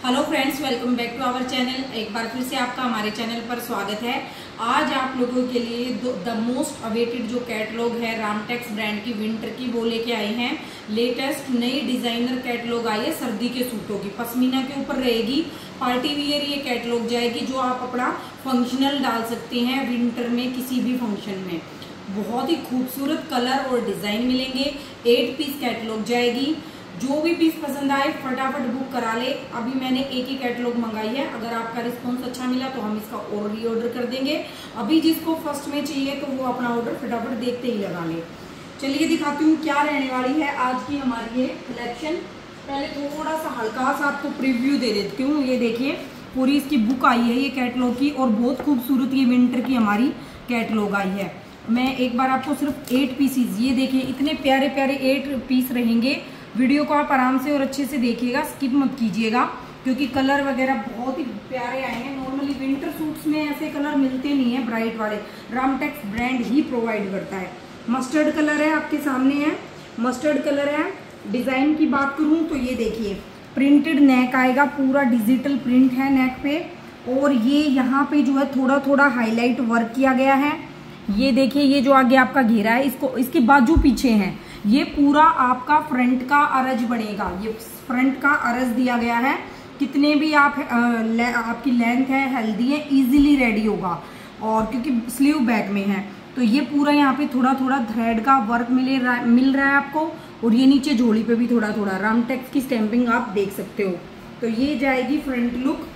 Hello friends, welcome back to our channel. एक बार फिर से आपका हमारे चैनल पर स्वागत है। आज आप लोगों के लिए द मोस्ट अवेटेड जो कैटलॉग है रामटेक्स ब्रांड की विंटर की वो लेके आए हैं। लेटेस्ट नई डिजाइनर कैटलॉग आई है सर्दी के सूटों की, पश्मीना के ऊपर रहेगी। पार्टी वियर ये कैटलॉग जाएगी जो आप अपना फंक्शनल डाल सकते हैं विंटर में किसी भी फंक्शन में। बहुत ही खूबसूरत कलर और डिजाइन मिलेंगे। 8 पीस कैटलॉग जाएगी। जो भी पीस पसंद आए फटाफट बुक करा ले। अभी मैंने एक ही कैटलॉग मंगाई है, अगर आपका रिस्पॉन्स अच्छा मिला तो हम इसका और रीऑर्डर कर देंगे। अभी जिसको फर्स्ट में चाहिए तो वो अपना ऑर्डर फटाफट देखते ही लगा ले। चलिए दिखाती हूँ क्या रहने वाली है आज की हमारी ये कलेक्शन। पहले थोड़ा सा हल्का सा आपको प्रीव्यू दे देती हूँ। ये देखिए पूरी इसकी बुक आई है ये कैटलॉग की, और बहुत खूबसूरत ये विंटर की हमारी कैटलॉग आई है। मैं एक बार आपको सिर्फ 8 पीसीज, ये देखिए इतने प्यारे प्यारे 8 पीस रहेंगे। वीडियो को आप आराम से और अच्छे से देखिएगा, स्किप मत कीजिएगा, क्योंकि कलर वगैरह बहुत ही प्यारे आए हैं। नॉर्मली विंटर सूट्स में ऐसे कलर मिलते नहीं है ब्राइट वाले, रामटेक्स ब्रांड ही प्रोवाइड करता है। मस्टर्ड कलर है, आपके सामने है मस्टर्ड कलर है। डिजाइन की बात करूं तो ये देखिए प्रिंटेड नेक आएगा, पूरा डिजिटल प्रिंट है नेक पे, और ये यहाँ पे जो है थोड़ा थोड़ा हाईलाइट वर्क किया गया है। ये देखिए ये जो आगे आपका घेरा है, इसको इसके बाजू पीछे है, ये पूरा आपका फ्रंट का अरज बनेगा। ये फ्रंट का अरज दिया गया है। कितने भी आपकी लेंथ है हेल्दी है, इजीली रेडी होगा। और क्योंकि स्लीव बैक में है तो ये पूरा यहाँ पे थोड़ा थोड़ा थ्रेड का वर्क मिल रहा है आपको, और ये नीचे झोली पे भी थोड़ा थोड़ा रामटेक्स की स्टैंपिंग आप देख सकते हो। तो ये जाएगी फ्रंट लुक,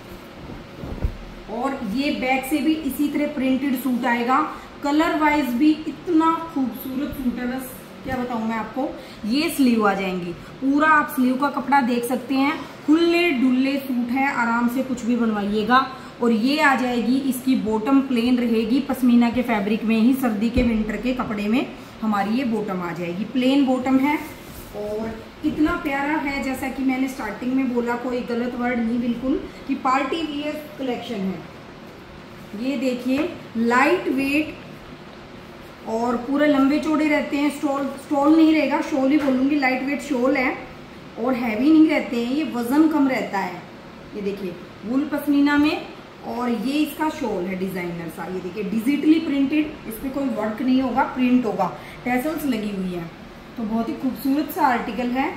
और ये बैक से भी इसी तरह प्रिंटेड सूट आएगा। कलर वाइज भी इतना खूबसूरत सूट है, बस क्या बताऊं मैं आपको। ये स्लीव आ जाएंगी, पूरा आप स्लीव का कपड़ा देख सकते हैं। खुले डुल्ले सूट है, आराम से कुछ भी बनवाइएगा। और ये आ जाएगी इसकी बॉटम प्लेन रहेगी, पश्मीना के फैब्रिक में ही सर्दी के विंटर के कपड़े में हमारी ये बॉटम आ जाएगी। प्लेन बॉटम है और कितना प्यारा है, जैसा कि मैंने स्टार्टिंग में बोला, कोई गलत वर्ड नहीं बिल्कुल, कि पार्टी वियर कलेक्शन है। ये देखिए लाइट वेट और पूरे लंबे चौड़े रहते हैं। स्टॉल नहीं रहेगा, शॉल ही बोलूंगी, लाइट वेट शॉल है, और हैवी नहीं रहते हैं, ये वजन कम रहता है। ये देखिए वूल पश्मीना में, और ये इसका शॉल है डिजाइनर सा। ये देखिए डिजिटली प्रिंटेड, इस पे कोई वर्क नहीं होगा, प्रिंट होगा, टैसल्स लगी हुई है। तो बहुत ही खूबसूरत सा आर्टिकल है।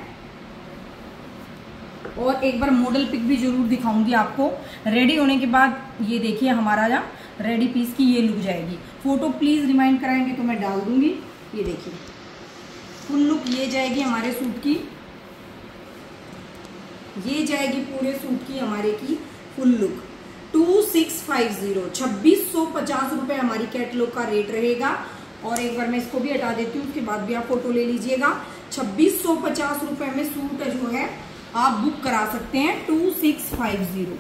और एक बार मॉडल पिक भी जरूर दिखाऊंगी आपको रेडी होने के बाद। ये देखिए हमारा यहाँ रेडी पीस की ये लुक जाएगी। फोटो प्लीज रिमाइंड कराएंगे तो मैं डाल दूंगी। ये देखिए फुल लुक ये जाएगी हमारे सूट की, ये जाएगी पूरे सूट की हमारे की फुल लुक। 2650 2650 रुपए हमारी कैटलॉग का रेट रहेगा। और एक बार मैं इसको भी हटा देती हूँ, उसके बाद भी आप फोटो ले लीजिएगा। 2650 रुपए में सूट जो है आप बुक करा सकते हैं 2650।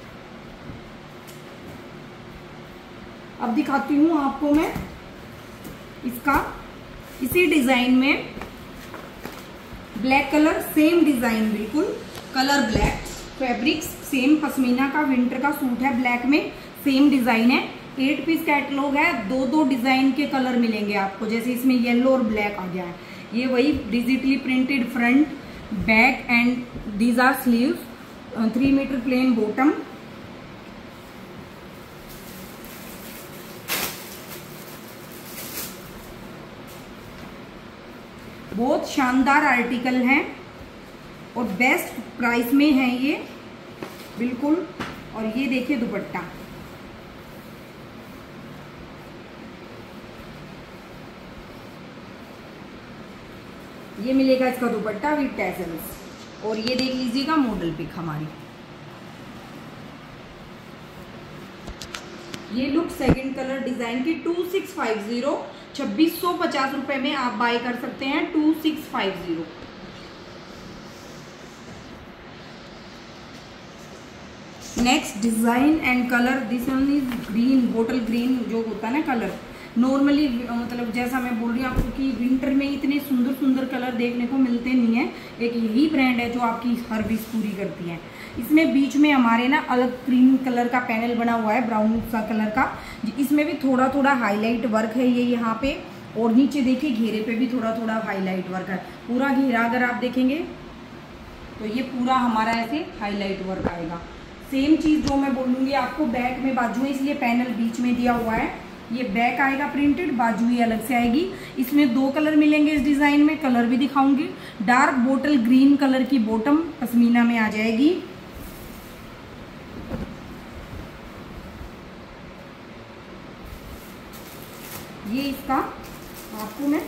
अब दिखाती हूँ आपको मैं इसका, इसी डिजाइन में ब्लैक कलर, सेम डिजाइन बिल्कुल, colour black, fabrics same, pashmina का विंटर का सूट है, ब्लैक में सेम डिजाइन है। 8 पीस कैटलॉग है, 2 डिजाइन के कलर मिलेंगे आपको, जैसे इसमें येलो और ब्लैक आ गया है। ये वही digitally printed front back and these are sleeves, 3 metre plain bottom. बहुत शानदार आर्टिकल हैं और बेस्ट प्राइस में है ये बिल्कुल। और ये देखिए दुपट्टा, ये मिलेगा इसका दुपट्टा विद टैसल्स। और ये देख लीजिएगा मॉडल पिक हमारी। ये लुक सेकंड कलर डिजाइन की 2650, 2650 रुपए में आप बाय कर सकते हैं। 2650। Next design and colour, this one is green, bottle green जो होता है ना कलर। नॉर्मली मतलब जैसा मैं बोल रही हूँ आपको कि विंटर में इतने सुंदर सुंदर कलर देखने को मिलते नहीं है। एक यही ब्रांड है जो आपकी हर विश पूरी करती है। इसमें बीच में हमारे ना अलग क्रीम कलर का पैनल बना हुआ है, ब्राउन सा कलर का। इसमें भी थोड़ा थोड़ा हाईलाइट वर्क है ये यहाँ पे, और नीचे देखिए घेरे पे भी थोड़ा थोड़ा हाईलाइट वर्क है। पूरा घेरा अगर आप देखेंगे तो ये पूरा हमारा ऐसे हाईलाइट वर्क आएगा। सेम चीज़ जो मैं बोलूँगी आपको, बैक में बाजू है इसलिए पैनल बीच में दिया हुआ है। ये बैक आएगा प्रिंटेड, बाजू ही अलग से आएगी। इसमें 2 कलर मिलेंगे इस डिज़ाइन में, कलर भी दिखाऊंगी। डार्क बोटल ग्रीन कलर की बॉटम पश्मीना में आ जाएगी। ये इसका आपको मैं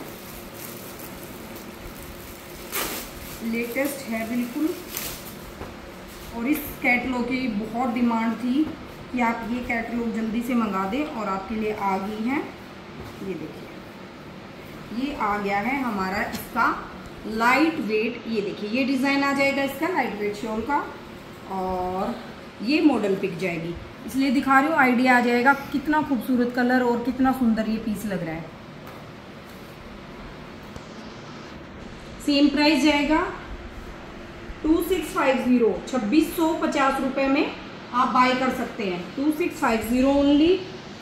लेटेस्ट है बिल्कुल, और इस कैटलॉग की बहुत डिमांड थी कि आप ये कैटलॉग जल्दी से मंगा दें, और आपके लिए आ गई है। ये देखिए, ये आ गया है हमारा इसका लाइट वेट। ये देखिए, ये डिज़ाइन आ जाएगा इसका लाइट वेट शॉल का, और ये मॉडल पिक जाएगी, इसलिए दिखा रही हूँ, आइडिया आ जाएगा कितना खूबसूरत कलर और कितना सुंदर ये पीस लग रहा है। सेम प्राइस जाएगा 2650, 2650 रुपये में आप बाय कर सकते हैं। 2650 ओनली।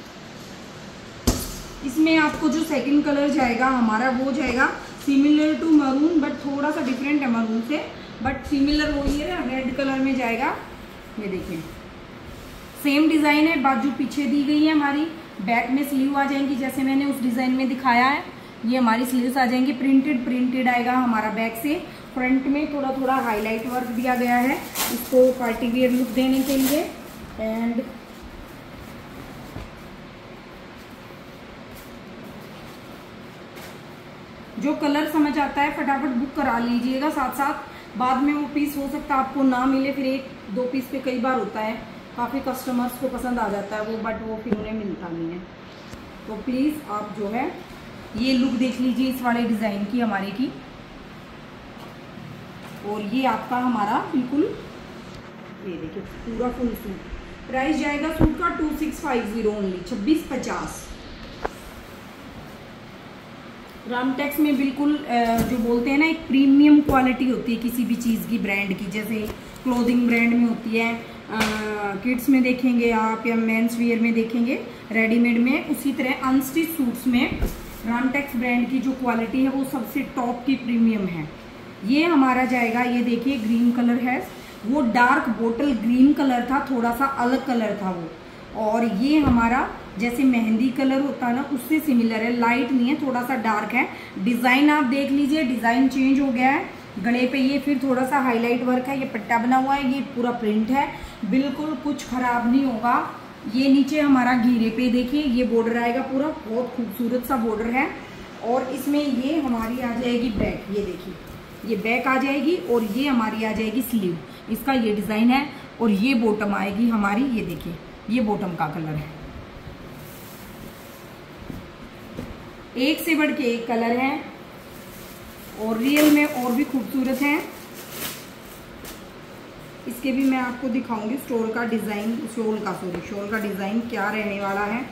इसमें आपको जो सेकंड कलर जाएगा हमारा, वो जाएगा सिमिलर टू मरून, बट थोड़ा सा डिफरेंट है मरून से, बट सिमिलर वही है, रेड कलर में जाएगा। ये देखिए, सेम डिज़ाइन है, बाजू पीछे दी गई है हमारी, बैक में स्लीव आ जाएंगी जैसे मैंने उस डिज़ाइन में दिखाया है। ये हमारी स्लीव्स आ जाएंगी, प्रिंटेड आएगा हमारा बैक से। फ्रंट में थोड़ा थोड़ा हाईलाइट वर्क दिया गया है इसको पार्टी वियर लुक देने के लिए। एंड जो कलर समझ आता है फटाफट बुक करा लीजिएगा, साथ साथ बाद में वो पीस हो सकता है आपको ना मिले, फिर 1-2 पीस पे कई बार होता है, काफ़ी कस्टमर्स को पसंद आ जाता है वो, बट वो फिर उन्हें मिलता नहीं है। तो प्लीज़ आप जो है ये लुक देख लीजिए इस वाले डिज़ाइन की हमारे की। और ये आपका हमारा बिल्कुल, ये देखिए पूरा फुल सूट। प्राइस जाएगा सूट का 2650 ओनली, 2650। रामटेक्स में बिल्कुल जो बोलते हैं ना, एक प्रीमियम क्वालिटी होती है किसी भी चीज़ की, ब्रांड की, जैसे क्लोथिंग ब्रांड में होती है, किड्स में देखेंगे आप या मेंस वियर में देखेंगे, रेडीमेड में, उसी तरह अनस्टिच सूट्स में रामटेक्स ब्रांड की जो क्वालिटी है वो सबसे टॉप की प्रीमियम है। ये हमारा जाएगा, ये देखिए ग्रीन कलर है, वो डार्क बोटल ग्रीन कलर था, थोड़ा सा अलग कलर था वो, और ये हमारा जैसे मेहंदी कलर होता है ना उससे सिमिलर है, लाइट नहीं है, थोड़ा सा डार्क है। डिज़ाइन आप देख लीजिए, डिज़ाइन चेंज हो गया है। गले पे ये फिर थोड़ा सा हाईलाइट वर्क है, ये पट्टा बना हुआ है, ये पूरा प्रिंट है, बिल्कुल कुछ खराब नहीं होगा। ये नीचे हमारा घेरे पे देखिए ये बॉर्डर आएगा, पूरा बहुत खूबसूरत सा बॉर्डर है। और इसमें ये हमारी आ जाएगी बैक, ये देखिए ये बैक आ जाएगी, और ये हमारी आ जाएगी स्लीव, इसका ये डिज़ाइन है। और ये बॉटम आएगी हमारी, ये देखिए ये बॉटम का कलर है, एक से बढ़ के एक कलर है, और रियल में और भी खूबसूरत हैं। इसके भी मैं आपको दिखाऊंगी शॉल का डिज़ाइन, शॉल का डिज़ाइन क्या रहने वाला है।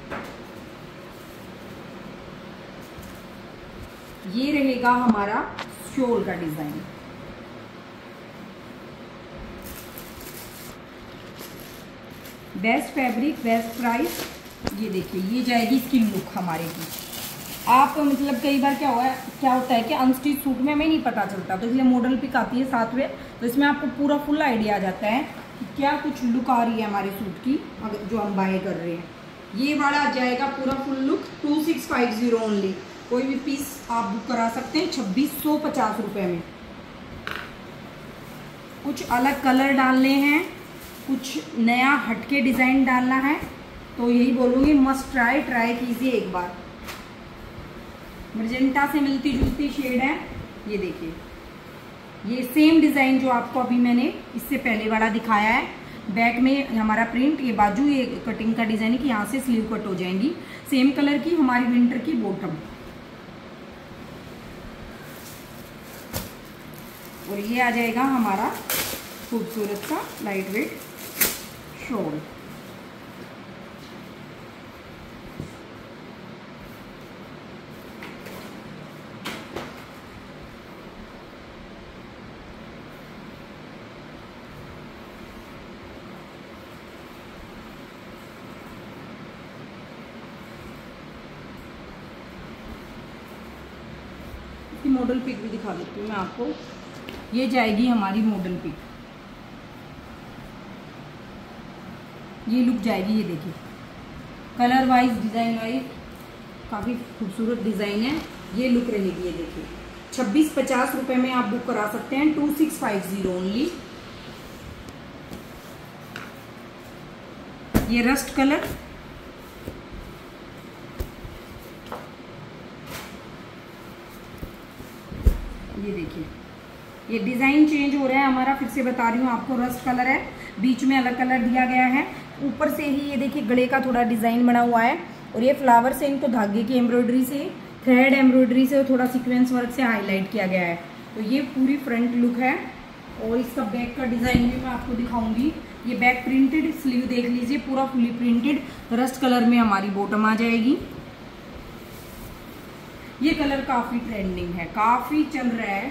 ये रहेगा हमारा शॉल का design. Best fabric best price. ये देखिए ये जाएगी इसकी लुक हमारे की। आप मतलब कई बार क्या होता है कि अनस्टिच सूट में हमें नहीं पता चलता, तो इसलिए मॉडल पिक आती है साथ में, तो इसमें आपको पूरा फुल आइडिया आ जाता है कि क्या कुछ लुक आ रही है हमारे सूट की अगर जो हम बाय कर रहे हैं। ये वाला आ जाएगा पूरा फुल लुक 2650 ओनली। कोई भी पीस आप बुक करा सकते हैं 2650 रुपये में। कुछ अलग कलर डालने हैं, कुछ नया हटके डिज़ाइन डालना है, तो यही बोलूँगी मस्ट ट्राई कीजिए एक बार। मजेंटा से मिलती जुलती शेड है, ये देखिए ये सेम डिज़ाइन जो आपको अभी मैंने इससे पहले वाला दिखाया है। बैक में हमारा प्रिंट, ये बाजू ये कटिंग का डिज़ाइन है कि यहाँ से स्लीव कट हो जाएंगी। सेम कलर की हमारी विंटर की बॉटम, और ये आ जाएगा हमारा खूबसूरत सा light weight shawl. Model pic भी दिखा देती हूँ मैं आपको। ये जाएगी हमारी मॉडल पिक, ये लुक जाएगी। ये देखिए कलर वाइज डिजाइन वाइज काफी खूबसूरत डिजाइन है, ये लुक रहेगी। ये देखिए 2650 रुपए में आप बुक करा सकते हैं, 2650 ओनली। ये रस्ट कलर, ये देखिए ये डिजाइन चेंज हो रहा है हमारा, फिर से बता रही हूँ आपको। रस्ट कलर है, बीच में अलग कलर दिया गया है, ऊपर से ही ये देखिए गले का थोड़ा डिजाइन बना हुआ है, और ये फ्लावर से इनको धागे की एम्ब्रॉयडरी से, थ्रेड एम्ब्रॉयडरी से, थोड़ा सीक्वेंस वर्क से हाईलाइट किया गया है। तो ये पूरी फ्रंट लुक है, और इसका बैक का डिजाइन भी मैं आपको दिखाऊंगी। ये बैक प्रिंटेड, स्लीव देख लीजिए पूरा फुली प्रिंटेड, रस्ट कलर में हमारी बॉटम आ जाएगी। ये कलर काफी ट्रेंडिंग है, काफी चल रहा है।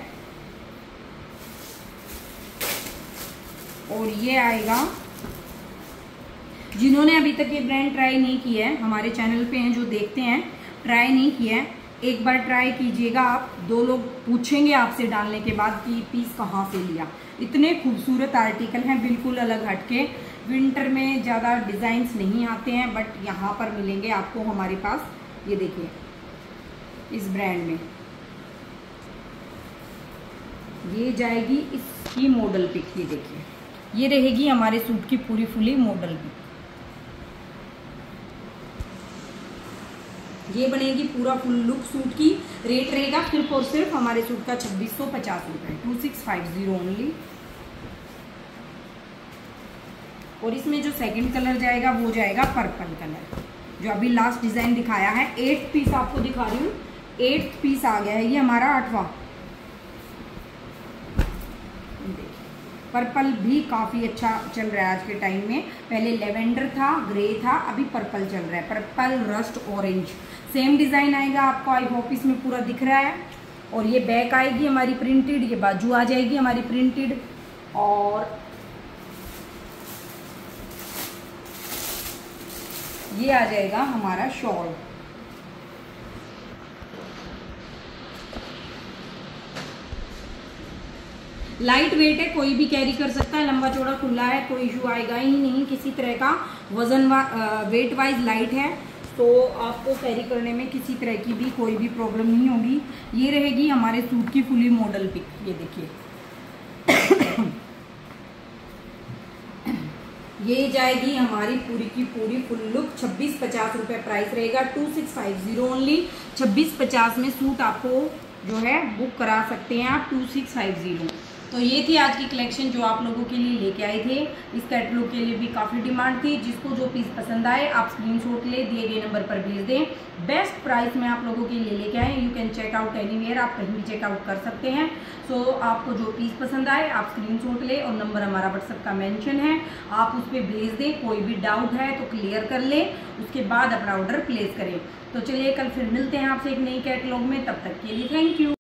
और ये आएगा, जिन्होंने अभी तक ये ब्रांड ट्राई नहीं किया है, हमारे चैनल पे हैं जो देखते हैं, ट्राई नहीं किया है, एक बार ट्राई कीजिएगा आप। 2 लोग पूछेंगे आपसे डालने के बाद कि पीस कहाँ से लिया। इतने खूबसूरत आर्टिकल हैं, बिल्कुल अलग हटके। विंटर में ज़्यादा डिजाइन्स नहीं आते हैं, बट यहाँ पर मिलेंगे आपको हमारे पास। ये देखिए इस ब्रांड में ये जाएगी इसकी मॉडल पिक। ये देखिए ये रहेगी हमारे सूट की पूरी फुली मॉडल पिक। ये बनेगी पूरा फुल लुक सूट की। रेट रहेगा सिर्फ और सिर्फ हमारे सूट का 2650 रुपए, 2650 ओनली। और इसमें जो सेकंड कलर जाएगा वो जाएगा पर्पल कलर, जो अभी लास्ट डिजाइन दिखाया है। 8 पीस आपको दिखा रही हूँ, 8 पीस आ गया है, ये हमारा 8वां। पर्पल भी काफ़ी अच्छा चल रहा है आज के टाइम में। पहले लेवेंडर था, ग्रे था, अभी पर्पल चल रहा है। Purple, rust, orange, same design आएगा आपको। आई होप इसमें पूरा दिख रहा है। और ये बैक आएगी हमारी प्रिंटेड, ये बाजू आ जाएगी हमारी प्रिंटेड, और ये आ जाएगा हमारा शॉल। लाइट वेट है, कोई भी कैरी कर सकता है, लंबा चौड़ा खुला है, कोई इशू आएगा ही नहीं किसी तरह का। वजन वेट वाइज लाइट है, तो आपको कैरी करने में किसी तरह की भी कोई भी प्रॉब्लम नहीं होगी। ये रहेगी हमारे सूट की फुली मॉडल पिक। ये देखिए ये जाएगी हमारी पूरी की पूरी फुल लुक। 2650 रुपये प्राइस रहेगा, 2650 ओनली। 2650 में सूट आपको जो है बुक करा सकते हैं आप, 2650। तो ये थी आज की कलेक्शन जो आप लोगों के लिए लेके आए थे। इस कैटलॉग के लिए भी काफ़ी डिमांड थी। जिसको जो पीस पसंद आए आप स्क्रीनशॉट ले दिए गए नंबर पर भेज दें। बेस्ट प्राइस में आप लोगों के लिए लेके आए। You can check out anywhere, आप कहीं भी चेकआउट कर सकते हैं। सो आपको जो पीस पसंद आए आप स्क्रीनशॉट ले, और नंबर हमारा व्हाट्सएप का मेंशन है, आप उस पर भेज दें। कोई भी डाउट है तो क्लियर कर ले, उसके बाद अपना ऑर्डर प्लेस करें। तो चलिए कल फिर मिलते हैं आपसे एक नई कैटलॉग में। तब तक के लिए थैंक यू।